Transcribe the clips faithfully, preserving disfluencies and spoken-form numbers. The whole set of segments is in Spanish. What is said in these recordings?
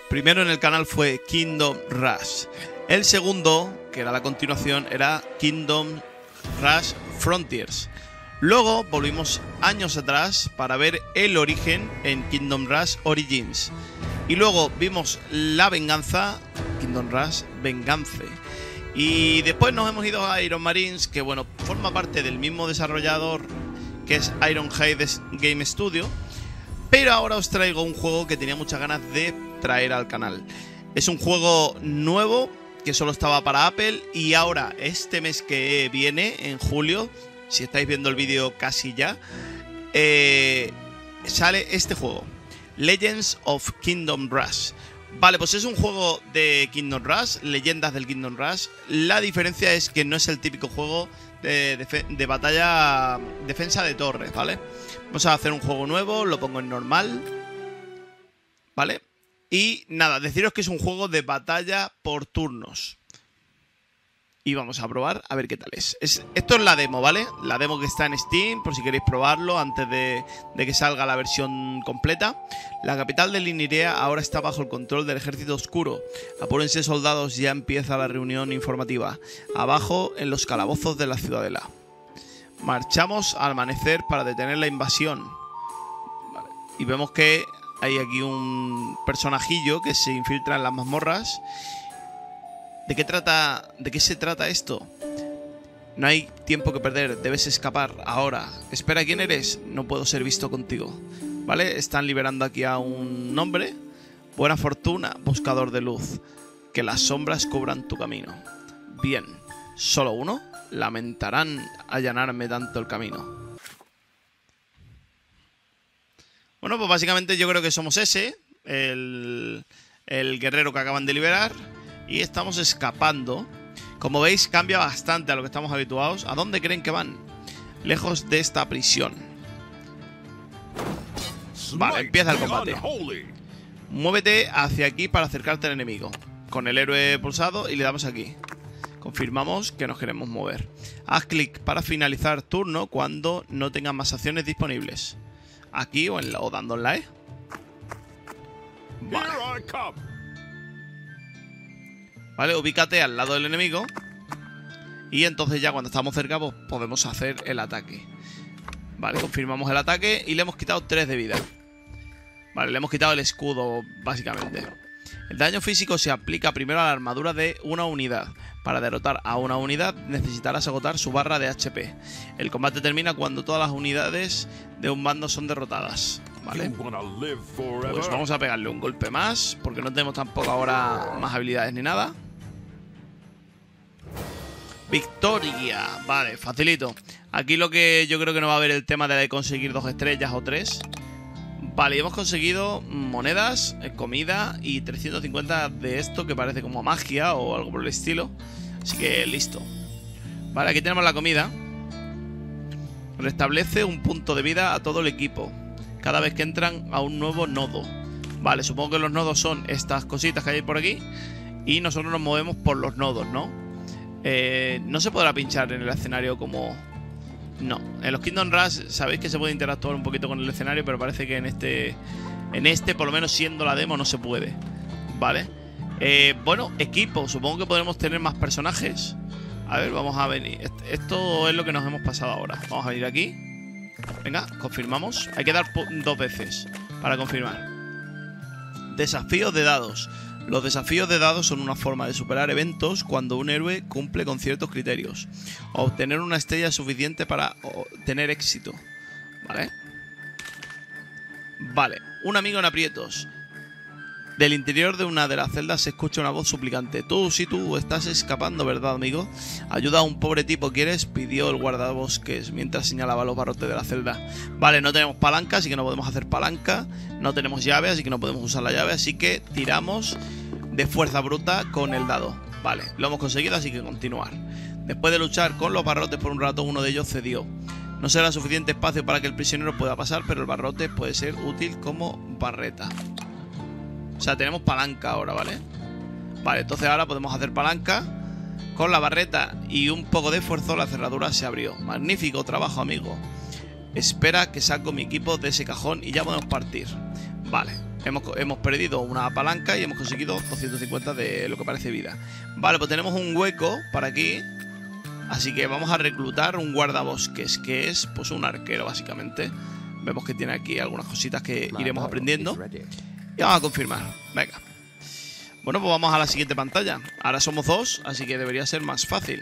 primero en el canal fue Kingdom Rush. El segundo, que era la continuación, era Kingdom Rush Frontiers. Luego volvimos años atrás para ver el origen en Kingdom Rush Origins. Y luego vimos la venganza, Kingdom Rush Vengeance. Y después nos hemos ido a Iron Marines, que bueno, forma parte del mismo desarrollador que es Ironhide Game Studio. Pero ahora os traigo un juego que tenía muchas ganas de traer al canal. Es un juego nuevo que solo estaba para Apple y ahora este mes que viene, en julio, si estáis viendo el vídeo casi ya, eh, sale este juego, Legends of Kingdom Rush. Vale, pues es un juego de Kingdom Rush, leyendas del Kingdom Rush. La diferencia es que no es el típico juego de, de, de batalla, defensa de torres, ¿vale? Vamos a hacer un juego nuevo, lo pongo en normal, ¿vale? Y nada, deciros que es un juego de batalla por turnos. Y vamos a probar a ver qué tal es. es esto es la demo, ¿vale? La demo que está en Steam, por si queréis probarlo antes de, de que salga la versión completa. La capital de Linirea ahora está bajo el control del ejército oscuro. Apúrense, soldados, ya empieza la reunión informativa. Abajo, en los calabozos de la ciudadela. Marchamos al amanecer para detener la invasión. Vale. Y vemos que hay aquí un personajillo que se infiltra en las mazmorras. ¿De qué trata? ¿De qué se trata esto? No hay tiempo que perder, debes escapar ahora. Espera, ¿quién eres? No puedo ser visto contigo. ¿Vale? Están liberando aquí a un hombre. Buena fortuna, buscador de luz. Que las sombras cubran tu camino. Bien, ¿solo uno? Lamentarán allanarme tanto el camino. Bueno, pues básicamente yo creo que somos ese, el, el guerrero que acaban de liberar. Y estamos escapando. Como veis, cambia bastante a lo que estamos habituados. ¿A dónde creen que van? Lejos de esta prisión. Vale, empieza el combate. Muévete hacia aquí para acercarte al enemigo. Con el héroe pulsado y le damos aquí. Confirmamos que nos queremos mover. Haz clic para finalizar turno cuando no tengas más acciones disponibles. Aquí o, en la, o dando en la E. Vale. Vale, ubícate al lado del enemigo. Y entonces ya cuando estamos cerca pues podemos hacer el ataque. Vale, confirmamos el ataque y le hemos quitado tres de vida. Vale, le hemos quitado el escudo básicamente. El daño físico se aplica primero a la armadura de una unidad. Para derrotar a una unidad necesitarás agotar su barra de H P. El combate termina cuando todas las unidades de un bando son derrotadas. Vale. Pues vamos a pegarle un golpe más, porque no tenemos tampoco ahora más habilidades ni nada. Victoria. Vale, facilito. Aquí lo que yo creo que no va a haber el tema de conseguir dos estrellas o tres. Vale, y hemos conseguido monedas, comida y trescientos cincuenta de esto que parece como magia o algo por el estilo. Así que listo. Vale, aquí tenemos la comida. Restablece un punto de vida a todo el equipo cada vez que entran a un nuevo nodo. Vale, supongo que los nodos son estas cositas que hay por aquí. Y nosotros nos movemos por los nodos, ¿no? Eh, no se podrá pinchar en el escenario como... No, en los Kingdom Rush sabéis que se puede interactuar un poquito con el escenario, pero parece que en este, en este, por lo menos siendo la demo, no se puede. Vale. Eh, bueno, equipo, supongo que podremos tener más personajes. A ver, vamos a venir. Esto es lo que nos hemos pasado ahora. Vamos a venir aquí. Venga, confirmamos. Hay que dar dos veces para confirmar. Desafíos de dados. Los desafíos de dados son una forma de superar eventos cuando un héroe cumple con ciertos criterios. O obtener una estrella suficiente para tener éxito. ¿Vale? Vale. Un amigo en aprietos. Del interior de una de las celdas se escucha una voz suplicante. Tú, sí, tú, estás escapando, ¿verdad, amigo? Ayuda a un pobre tipo, ¿quieres? Pidió el guardabosques mientras señalaba los barrotes de la celda. Vale, no tenemos palanca, así que no podemos hacer palanca. No tenemos llave, así que no podemos usar la llave. Así que tiramos de fuerza bruta con el dado. Vale, lo hemos conseguido, así que continuar. Después de luchar con los barrotes por un rato, uno de ellos cedió. No será suficiente espacio para que el prisionero pueda pasar, pero el barrote puede ser útil como barreta. O sea, tenemos palanca ahora, ¿vale? Vale, entonces ahora podemos hacer palanca. Con la barreta y un poco de esfuerzo la cerradura se abrió. Magnífico trabajo, amigo. Espera que saco mi equipo de ese cajón y ya podemos partir. Vale, Hemos, hemos perdido una palanca y hemos conseguido doscientos cincuenta de lo que parece vida. Vale, pues tenemos un hueco para aquí. Así que vamos a reclutar un guardabosques, que es pues un arquero básicamente. Vemos que tiene aquí algunas cositas que iremos aprendiendo. Y vamos a confirmar. Venga. Bueno, pues vamos a la siguiente pantalla. Ahora somos dos, así que debería ser más fácil.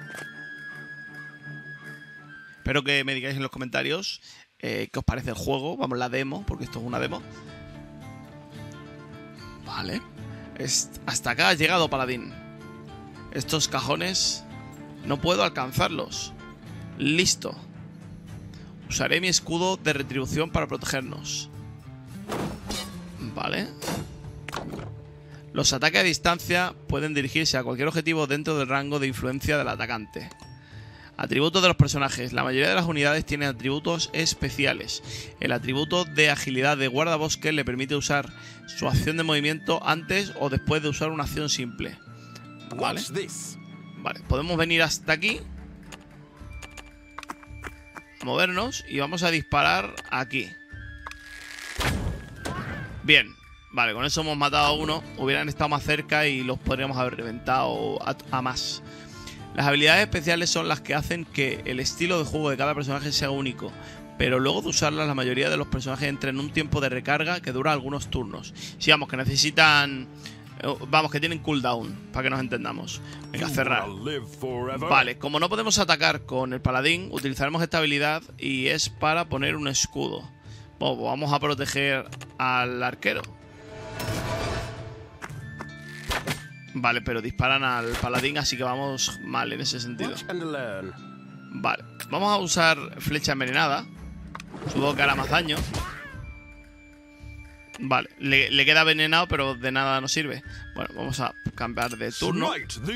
Espero que me digáis en los comentarios eh, qué os parece el juego. Vamos, la demo, porque esto es una demo. Vale. Es, hasta acá ha llegado, Paladín. Estos cajones no puedo alcanzarlos. Listo. Usaré mi escudo de retribución para protegernos. Vale. Los ataques a distancia pueden dirigirse a cualquier objetivo dentro del rango de influencia del atacante. Atributos de los personajes. La mayoría de las unidades tienen atributos especiales. El atributo de agilidad de guardabosques le permite usar su acción de movimiento antes o después de usar una acción simple. Vale. Vale, podemos venir hasta aquí. Movernos y vamos a disparar aquí. Bien. Vale, con eso hemos matado a uno. Hubieran estado más cerca y los podríamos haber reventado a, a más. Las habilidades especiales son las que hacen que el estilo de juego de cada personaje sea único, pero luego de usarlas la mayoría de los personajes entran en un tiempo de recarga que dura algunos turnos. Si vamos, que necesitan... Vamos, que tienen cooldown, para que nos entendamos. Venga, cerrar. Vale, como no podemos atacar con el paladín, utilizaremos esta habilidad y es para poner un escudo. Bueno, pues vamos a proteger al arquero. Vale, pero disparan al paladín, así que vamos mal en ese sentido. Vale, vamos a usar flecha envenenada. Supongo que hará más daño. Vale, le, le queda envenenado, pero de nada nos sirve. Bueno, vamos a cambiar de turno.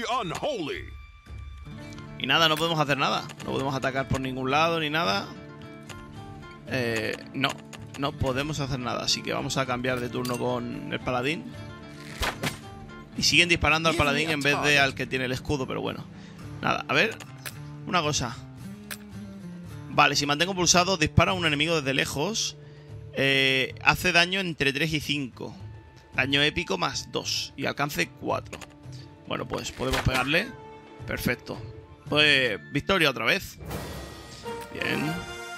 Y nada, no podemos hacer nada. No podemos atacar por ningún lado ni nada. Eh, no, no podemos hacer nada. Así que vamos a cambiar de turno con el paladín. Y siguen disparando al paladín en vez de al que tiene el escudo, pero bueno. Nada, a ver. Una cosa. Vale, si mantengo pulsado, dispara a un enemigo desde lejos. Eh, hace daño entre tres y cinco. Daño épico más dos. Y alcance cuatro. Bueno, pues podemos pegarle. Perfecto. Pues victoria otra vez. Bien.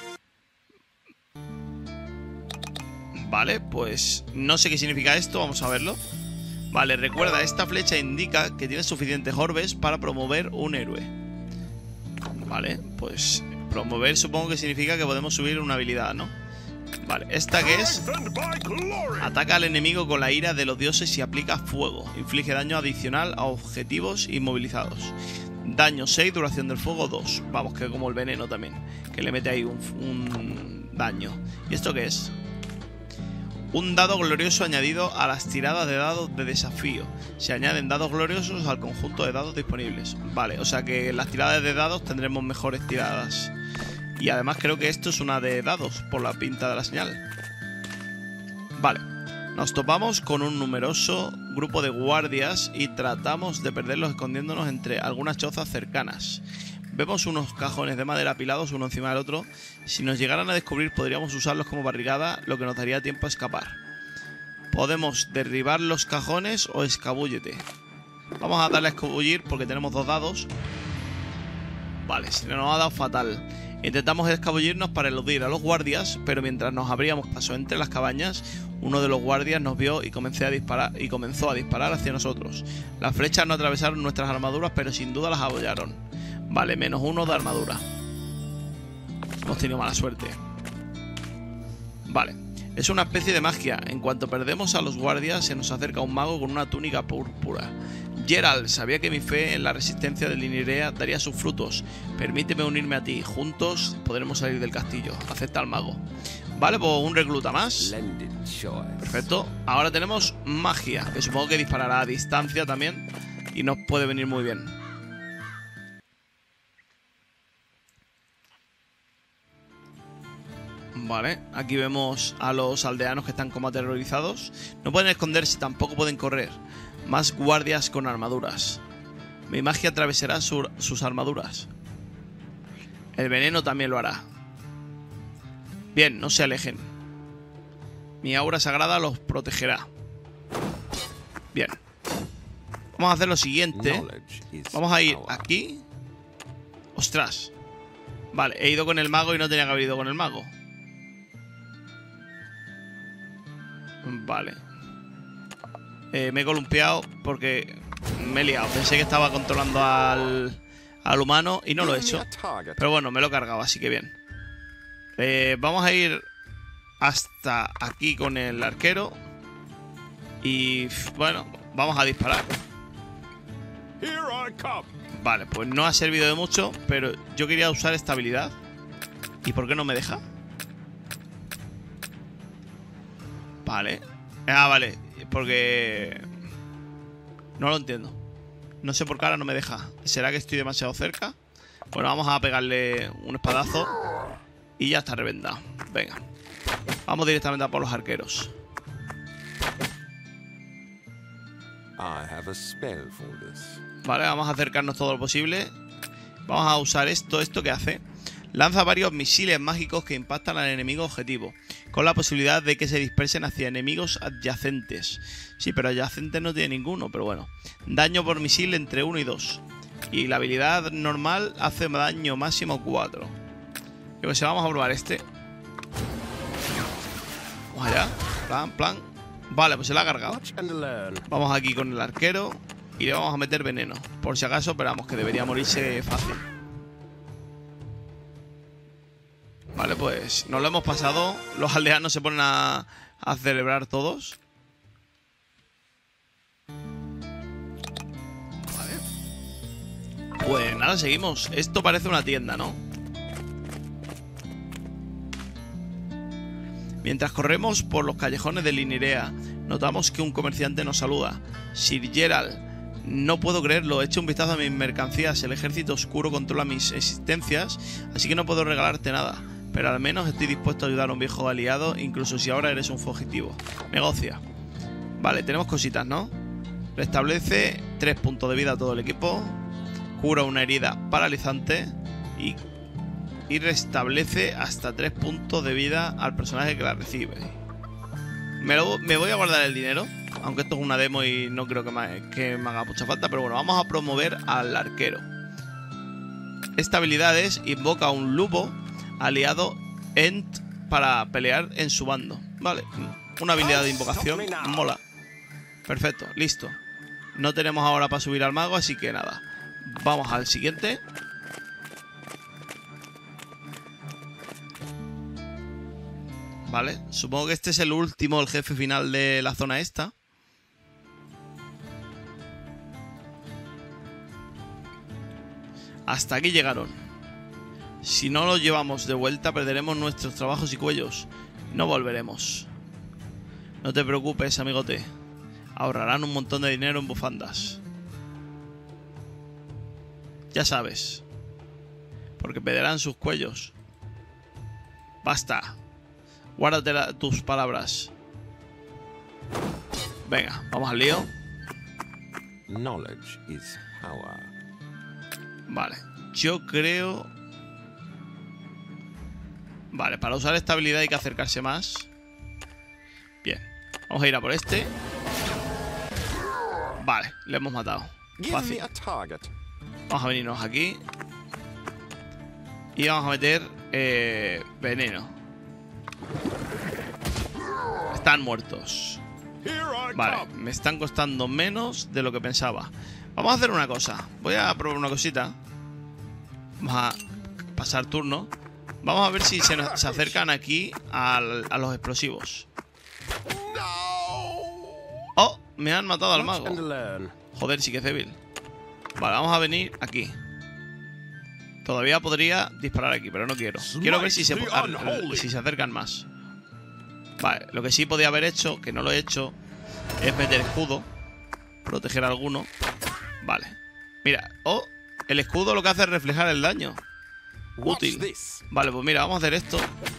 Vale, pues no sé qué significa esto. Vamos a verlo. Vale, recuerda, esta flecha indica que tienes suficientes orbes para promover un héroe. Vale, pues promover supongo que significa que podemos subir una habilidad, ¿no? Vale, ¿esta qué es? Ataca al enemigo con la ira de los dioses y aplica fuego. Inflige daño adicional a objetivos inmovilizados. Daño seis, duración del fuego dos. Vamos, que como el veneno también, que le mete ahí un, un daño. ¿Y esto qué es? Un dado glorioso añadido a las tiradas de dados de desafío. Se añaden dados gloriosos al conjunto de dados disponibles. Vale, o sea que en las tiradas de dados tendremos mejores tiradas. Y además creo que esto es una de dados, por la pinta de la señal. Vale, nos topamos con un numeroso grupo de guardias y tratamos de perderlos escondiéndonos entre algunas chozas cercanas. Vemos unos cajones de madera apilados uno encima del otro. Si nos llegaran a descubrir podríamos usarlos como barricada, lo que nos daría tiempo a escapar. Podemos derribar los cajones o escabúllete. Vamos a darle a escabullir porque tenemos dos dados. Vale, se nos ha dado fatal. Intentamos escabullirnos para eludir a los guardias, pero mientras nos abríamos paso entre las cabañas, uno de los guardias nos vio y, comencé a disparar, y comenzó a disparar hacia nosotros. Las flechas no atravesaron nuestras armaduras, pero sin duda las abollaron. Vale, menos uno de armadura. Hemos tenido mala suerte. Vale, es una especie de magia. En cuanto perdemos a los guardias, se nos acerca un mago con una túnica púrpura. Geralt, sabía que mi fe en la resistencia de Linerea daría sus frutos. Permíteme unirme a ti. Juntos podremos salir del castillo. Acepta al mago. Vale, pues un recluta más. Perfecto. Ahora tenemos magia, que supongo que disparará a distancia también y nos puede venir muy bien. Vale, aquí vemos a los aldeanos que están como aterrorizados. No pueden esconderse, tampoco pueden correr. Más guardias con armaduras. Mi magia atravesará su, sus armaduras. El veneno también lo hará. Bien, no se alejen. Mi aura sagrada los protegerá. Bien. Vamos a hacer lo siguiente. Vamos a ir aquí. ¡Ostras! Vale, he ido con el mago y no tenía que haber ido con el mago. Vale. Eh, me he columpiado porque me he liado. Pensé que estaba controlando al, al humano y no lo he hecho. Pero bueno, me lo he cargado, así que bien. Eh, vamos a ir hasta aquí con el arquero. Y bueno, vamos a disparar. Vale, pues no ha servido de mucho, pero yo quería usar esta habilidad. ¿Y por qué no me deja? Vale. Ah, vale, porque no lo entiendo. No sé por qué ahora no me deja. ¿Será que estoy demasiado cerca? Bueno, vamos a pegarle un espadazo y ya está reventado. Venga, vamos directamente a por los arqueros. Vale, vamos a acercarnos todo lo posible. Vamos a usar esto. ¿Esto qué hace? Lanza varios misiles mágicos que impactan al enemigo objetivo, con la posibilidad de que se dispersen hacia enemigos adyacentes. Sí, pero adyacentes no tiene ninguno, pero bueno. Daño por misil entre uno y dos. Y la habilidad normal hace daño máximo cuatro. Yo que sé, vamos a probar este. Vamos allá. Plan, plan. Vale, pues se la ha cargado. Vamos aquí con el arquero y le vamos a meter veneno. Por si acaso, pero vamos, que debería morirse fácil. Vale, pues nos lo hemos pasado. Los aldeanos se ponen a, a celebrar todos. Vale. Pues nada, seguimos. Esto parece una tienda, ¿no? Mientras corremos por los callejones de Linirea, notamos que un comerciante nos saluda. Sir Gerald, no puedo creerlo. He hecho un vistazo a mis mercancías. El ejército oscuro controla mis existencias, así que no puedo regalarte nada. Pero al menos estoy dispuesto a ayudar a un viejo aliado, incluso si ahora eres un fugitivo. Negocia. Vale, tenemos cositas, ¿no? Restablece tres puntos de vida a todo el equipo. Cura una herida paralizante. Y... Y restablece hasta tres puntos de vida al personaje que la recibe. Me, lo, me voy a guardar el dinero, aunque esto es una demo y no creo que me, que me haga mucha falta. Pero bueno, vamos a promover al arquero. Esta habilidad es: invoca a un lobo aliado Ent para pelear en su bando. Vale, una habilidad de invocación. Mola. Perfecto, listo. No tenemos ahora para subir al mago, así que nada. Vamos al siguiente. Vale, supongo que este es el último, el jefe final de la zona esta. Hasta aquí llegaron. Si no los llevamos de vuelta, perderemos nuestros trabajos y cuellos. No volveremos. No te preocupes, amigote. Ahorrarán un montón de dinero en bufandas. Ya sabes. Porque perderán sus cuellos. Basta. Guárdate la, tus palabras. Venga, vamos al lío. Knowledge is power. Vale, yo creo... Vale, para usar esta habilidad hay que acercarse más. Bien, vamos a ir a por este. Vale, le hemos matado. Fácil. Vamos a venirnos aquí. Y vamos a meter eh, veneno. Están muertos. Vale, me están costando menos de lo que pensaba. Vamos a hacer una cosa. Voy a probar una cosita. Vamos a pasar turno. Vamos a ver si se, nos, se acercan aquí al, a los explosivos. ¡Oh! Me han matado al mago. Joder, sí que es débil. Vale, vamos a venir aquí. Todavía podría disparar aquí, pero no quiero. Quiero ver si se, si se acercan más. Vale, lo que sí podía haber hecho, que no lo he hecho, es meter escudo. Proteger a alguno. Vale. Mira, oh, el escudo lo que hace es reflejar el daño. Útil. Vale, pues mira, vamos a hacer esto.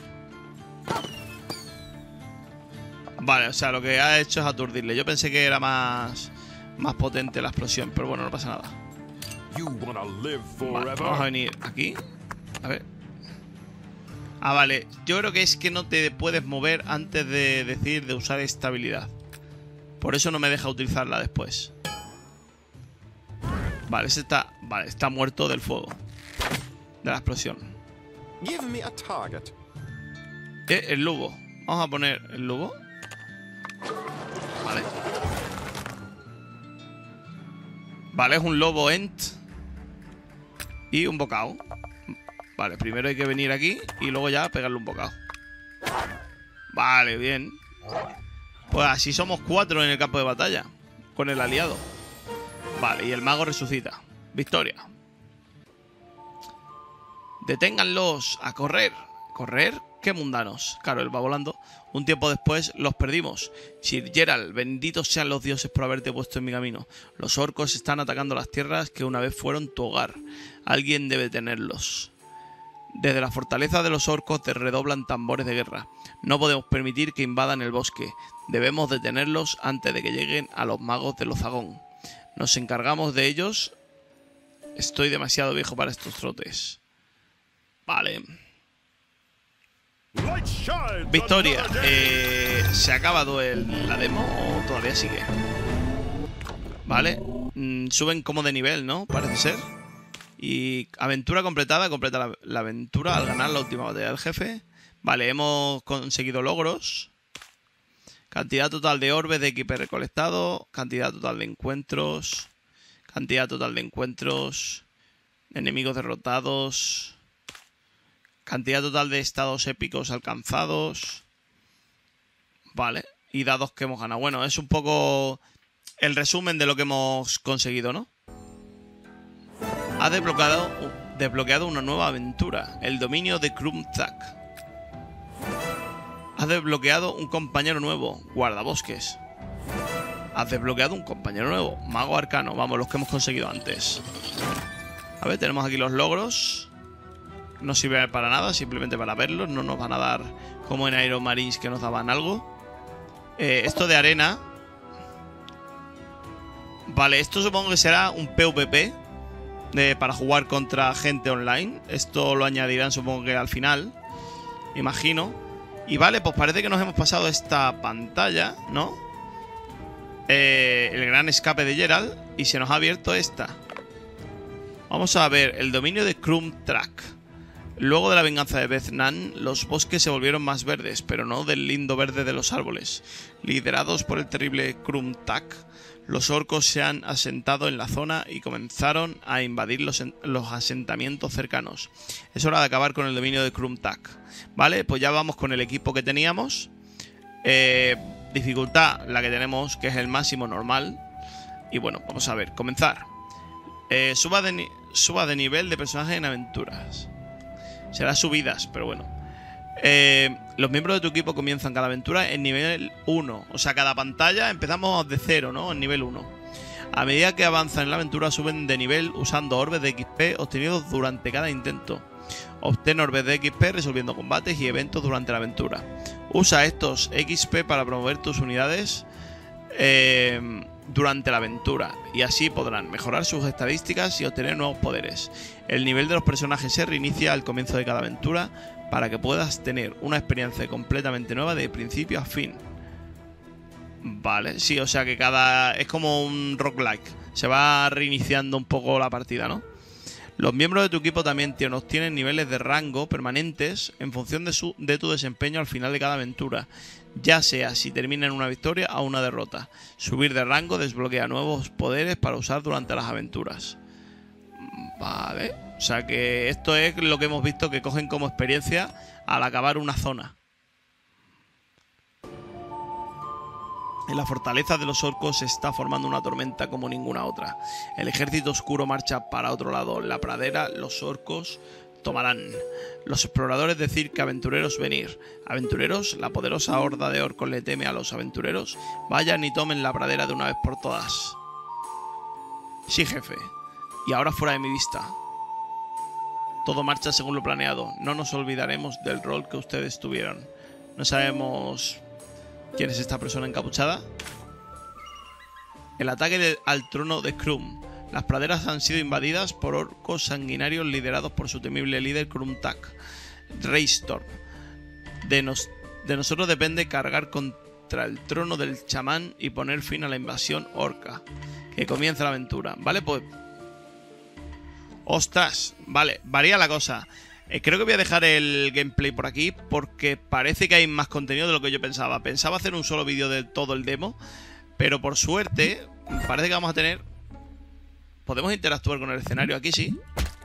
Vale, o sea, lo que ha hecho es aturdirle. Yo pensé que era más, más potente la explosión, pero bueno, no pasa nada. Vale, vamos a venir aquí. A ver. Ah, vale. Yo creo que es que no te puedes mover antes de decir de usar estabilidad. Por eso no me deja utilizarla después. Vale, ese está... Vale, está muerto del fuego. De la explosión. Give me a target. Eh, el lobo. Vamos a poner el lobo. Vale. Vale, es un lobo ent. Y un bocado. Vale, primero hay que venir aquí y luego ya pegarle un bocado. Vale, bien. Pues así somos cuatro en el campo de batalla. Con el aliado. Vale, y el mago resucita. Victoria. Deténganlos a correr. ¿Correr? ¡Qué mundanos! Claro, él va volando. Un tiempo después los perdimos. Sir Gerald, benditos sean los dioses por haberte puesto en mi camino. Los orcos están atacando las tierras que una vez fueron tu hogar. Alguien debe tenerlos. Desde la fortaleza de los orcos te redoblan tambores de guerra. No podemos permitir que invadan el bosque. Debemos detenerlos antes de que lleguen a los magos de Lozagón. Nos encargamos de ellos. Estoy demasiado viejo para estos trotes. Vale. Victoria. Eh, ¿Se ha acabado el, la demo o todavía sigue? Vale. Mm, suben como de nivel, ¿no? Parece ser. Y aventura completada. Completa la, la aventura al ganar la última batalla del jefe. Vale, hemos conseguido logros. Cantidad total de orbes de equipo recolectado. Cantidad total de encuentros. Cantidad total de encuentros. Enemigos derrotados. Cantidad total de estados épicos alcanzados. Vale. Y dados que hemos ganado. Bueno, es un poco el resumen de lo que hemos conseguido, ¿no? Ha desbloqueado, desbloqueado una nueva aventura. El dominio de Krumthak. Has desbloqueado un compañero nuevo. Guardabosques. Has desbloqueado un compañero nuevo. Mago arcano. Vamos, los que hemos conseguido antes. A ver, tenemos aquí los logros. No sirve para nada, simplemente para verlos. No nos van a dar como en Iron Marines que nos daban algo. Eh, esto de arena. Vale, esto supongo que será un PvP de, para jugar contra gente online. Esto lo añadirán supongo que al final. Imagino. Y vale, pues parece que nos hemos pasado esta pantalla, ¿no? Eh, el gran escape de Gerald. Y se nos ha abierto esta. Vamos a ver, el dominio de Krumthak. Luego de la venganza de Beth-Nan, los bosques se volvieron más verdes, pero no del lindo verde de los árboles. Liderados por el terrible Krumthak, los orcos se han asentado en la zona y comenzaron a invadir los, los asentamientos cercanos. Es hora de acabar con el dominio de Krumthak. Vale, pues ya vamos con el equipo que teníamos. Eh, dificultad, la que tenemos, que es el máximo normal. Y bueno, vamos a ver, comenzar. Eh, suba, de suba de nivel de personaje en aventuras. Será subidas, pero bueno. Eh, los miembros de tu equipo comienzan cada aventura en nivel uno. O sea, cada pantalla empezamos de cero, ¿no? En nivel uno. A medida que avanzan en la aventura suben de nivel usando orbes de X P obtenidos durante cada intento. Obtén orbes de X P resolviendo combates y eventos durante la aventura. Usa estos X P para promover tus unidades eh, durante la aventura. Y así podrán mejorar sus estadísticas y obtener nuevos poderes. El nivel de los personajes se reinicia al comienzo de cada aventura para que puedas tener una experiencia completamente nueva de principio a fin. Vale, sí, o sea que cada... es como un roguelike. Se va reiniciando un poco la partida, ¿no? Los miembros de tu equipo también obtienen niveles de rango permanentes en función de, su, de tu desempeño al final de cada aventura, ya sea si termina en una victoria o una derrota. Subir de rango desbloquea nuevos poderes para usar durante las aventuras. Vale, o sea que esto es lo que hemos visto que cogen como experiencia al acabar una zona. En la fortaleza de los orcos se está formando una tormenta como ninguna otra. El ejército oscuro marcha para otro lado. La pradera, los orcos tomarán. Los exploradores decir que aventureros venir. Aventureros, la poderosa horda de orcos le teme a los aventureros. Vayan y tomen la pradera de una vez por todas. Sí, jefe. Y ahora fuera de mi vista. Todo marcha según lo planeado. No nos olvidaremos del rol que ustedes tuvieron. No sabemos... ¿quién es esta persona encapuchada? El ataque de, al trono de Krum. Las praderas han sido invadidas por orcos sanguinarios liderados por su temible líder Krumthak. Raystorm. De, nos, de nosotros depende cargar contra el trono del chamán y poner fin a la invasión orca. Que comienza la aventura. Vale, pues... ¡Ostras! Vale, varía la cosa. Eh, creo que voy a dejar el gameplay por aquí porque parece que hay más contenido de lo que yo pensaba. Pensaba hacer un solo vídeo de todo el demo, pero por suerte parece que vamos a tener... Podemos interactuar con el escenario, aquí sí.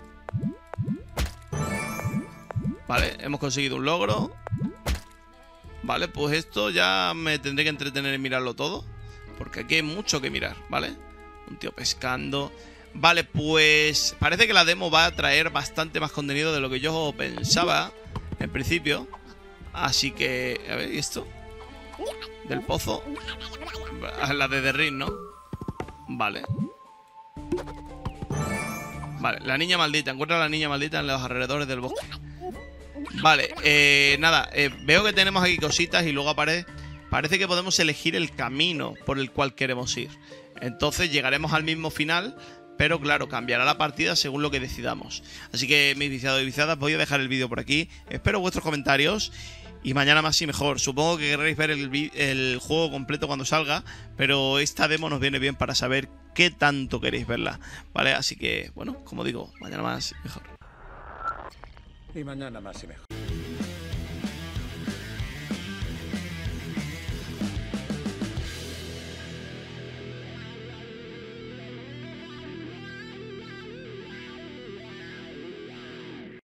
Vale, hemos conseguido un logro. Vale, pues esto ya me tendré que entretener en mirarlo todo, porque aquí hay mucho que mirar, ¿vale? Un tío pescando... Vale, pues parece que la demo va a traer bastante más contenido de lo que yo pensaba en principio. Así que... A ver, ¿y esto? Del pozo. La de The Ring, ¿no? Vale. Vale, la niña maldita. Encuentra a la niña maldita en los alrededores del bosque. Vale, eh, nada. Eh, veo que tenemos aquí cositas y luego aparece... Parece que podemos elegir el camino por el cual queremos ir. Entonces llegaremos al mismo final... Pero claro, cambiará la partida según lo que decidamos. Así que mis viciados y viciadas, voy a dejar el vídeo por aquí. Espero vuestros comentarios. Y mañana más y mejor. Supongo que querréis ver el, el juego completo cuando salga. Pero esta demo nos viene bien para saber qué tanto queréis verla. ¿Vale? Así que, bueno, como digo, mañana más y mejor. Y mañana más y mejor.